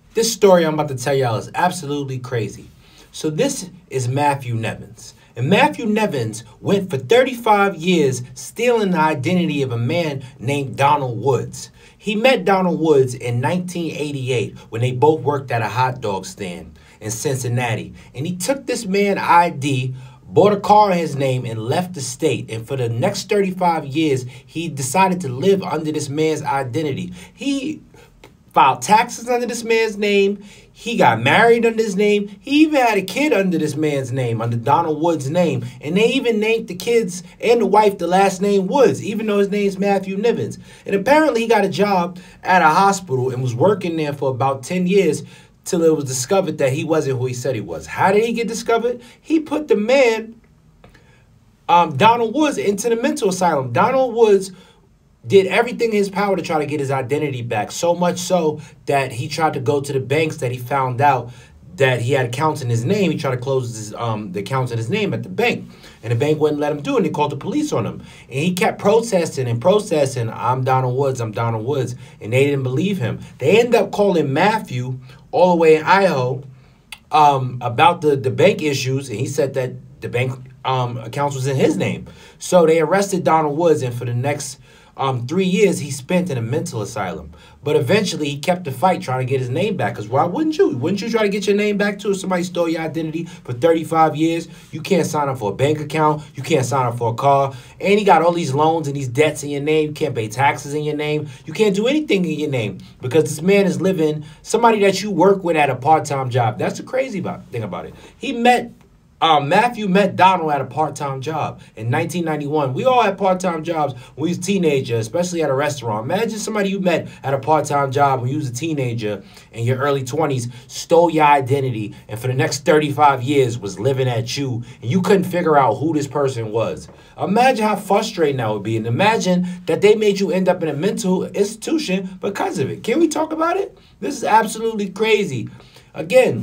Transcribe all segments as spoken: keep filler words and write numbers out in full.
This story I'm about to tell y'all is absolutely crazy. So this is Matthew Nevins. And Matthew Nevins went for thirty-five years stealing the identity of a man named Donald Woods. He met Donald Woods in nineteen eighty-eight when they both worked at a hot dog stand in Cincinnati. And he took this man's I D, bought a car in his name, and left the state. And for the next thirty-five years, he decided to live under this man's identity. He filed taxes under this man's name. He got married under his name. He even had a kid under this man's name, under Donald Woods' name. And they even named the kids and the wife the last name Woods, even though his name's Matthew Nevins. And apparently he got a job at a hospital and was working there for about ten years till it was discovered that he wasn't who he said he was. How did he get discovered? He put the man, um, Donald Woods, into the mental asylum. Donald Woods did everything in his power to try to get his identity back, so much so that he tried to go to the banks that he found out that he had accounts in his name. He tried to close his, um, the accounts in his name at the bank, and the bank wouldn't let him do it, and they called the police on him. And he kept protesting and protesting, I'm Donald Woods, I'm Donald Woods, and they didn't believe him. They ended up calling Matthew all the way in Idaho um, about the, the bank issues, and he said that the bank um, accounts was in his name. So they arrested Donald Woods, and for the next Um, three years he spent in a mental asylum. But eventually he kept the fight trying to get his name back. Because why wouldn't you? Wouldn't you try to get your name back too? If somebody stole your identity for thirty-five years, you can't sign up for a bank account. You can't sign up for a car. And he got all these loans and these debts in your name. You can't pay taxes in your name. You can't do anything in your name because this man is living, somebody that you work with at a part-time job. That's the crazy about, thing about it. He met Um, Matthew met Donald at a part-time job in nineteen ninety-one. We all had part-time jobs when we was teenagers, especially at a restaurant. Imagine somebody you met at a part-time job when you was a teenager in your early twenties, stole your identity, and for the next thirty-five years was living at you, and you couldn't figure out who this person was. Imagine how frustrating that would be, and imagine that they made you end up in a mental institution because of it. Can we talk about it? This is absolutely crazy. Again,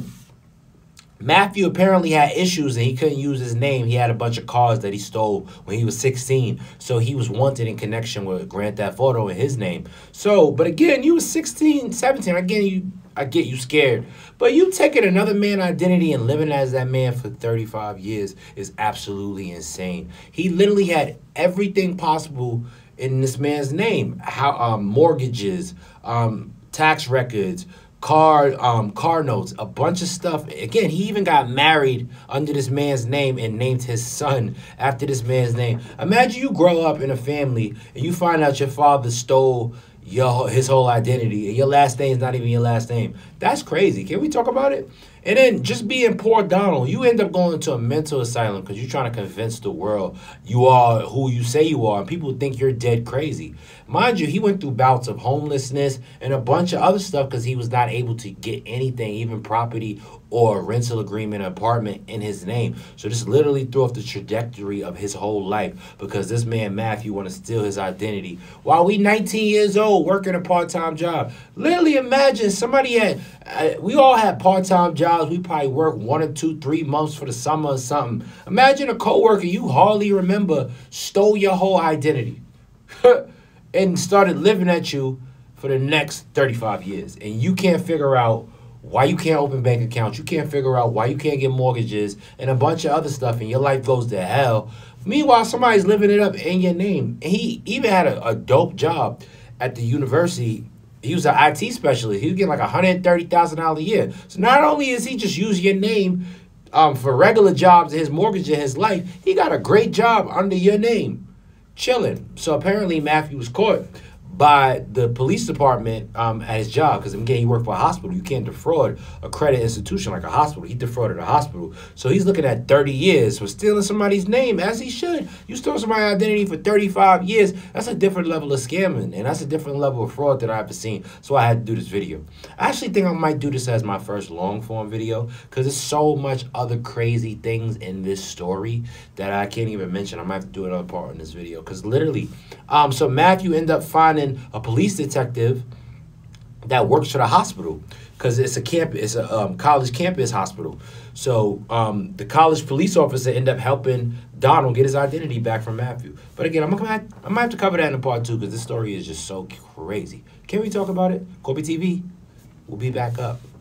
Matthew apparently had issues and he couldn't use his name. He had a bunch of cars that he stole when he was sixteen. So he was wanted in connection with Grand Theft Auto in his name. So, but again, you was sixteen, seventeen. Again, you, I get you scared. But you taking another man's identity and living as that man for thirty-five years is absolutely insane. He literally had everything possible in this man's name. How um, mortgages, um, tax records, car um car notes, a bunch of stuff. Again, he even got married under this man's name and named his son after this man's name. Imagine you grow up in a family and you find out your father stole your his whole identity and your last name is not even your last name. That's crazy. Can we talk about it? And then just being poor Donald, you end up going to a mental asylum because you're trying to convince the world you are who you say you are, and people think you're dead crazy. Mind you, he went through bouts of homelessness and a bunch of other stuff because he was not able to get anything, even property or a rental agreement, apartment in his name. So this literally threw off the trajectory of his whole life because this man Matthew want to steal his identity while we nineteen years old working a part-time job. Literally imagine somebody had, uh, we all had part-time jobs. We probably work one or two, three months for the summer or something. Imagine a coworker you hardly remember stole your whole identity and started living at you for the next thirty-five years. And you can't figure out why you can't open bank accounts. You can't figure out why you can't get mortgages and a bunch of other stuff, and your life goes to hell. Meanwhile, somebody's living it up in your name. And he even had a, a dope job at the university. He was an I T specialist. He was getting like one hundred thirty thousand dollars a year. So not only is he just using your name um, for regular jobs, his mortgage in his life, he got a great job under your name, chilling. So apparently Matthew was caught by the police department um, at his job because, again, he worked for a hospital. You can't defraud a credit institution like a hospital. He defrauded a hospital. So he's looking at thirty years for stealing somebody's name, as he should. You stole somebody's identity for thirty-five years. That's a different level of scamming, and that's a different level of fraud that I've seen. So I had to do this video. I actually think I might do this as my first long-form video because there's so much other crazy things in this story that I can't even mention. I might have to do another part in this video because literally, um, so Matthew ended up finding a police detective that works for the hospital because it's a camp, it's a um, college campus hospital. So um, the college police officer ended up helping Donald get his identity back from Matthew. But again, I'm gonna have, I might have to cover that in a part two because this story is just so crazy. Can we talk about it? Corby T V, we'll be back up.